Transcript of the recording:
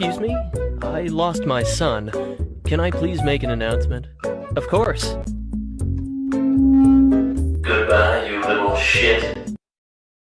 Excuse me? I lost my son. Can I please make an announcement? Of course. Goodbye, you little shit.